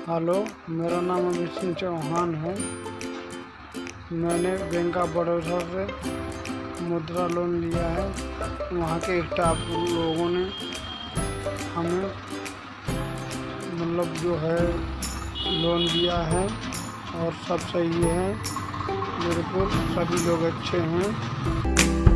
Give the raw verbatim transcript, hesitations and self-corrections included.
Hello, मेरा नाम अमित सिंह चौहान है। मैंने बैंक ऑफ बड़ौदा से मुद्रा लोन लिया है। वहाँ के स्टाफ लोगों ने हमें मतलब जो है लोन दिया है और सब सही है। मेरे को सभी लोग अच्छे हैं।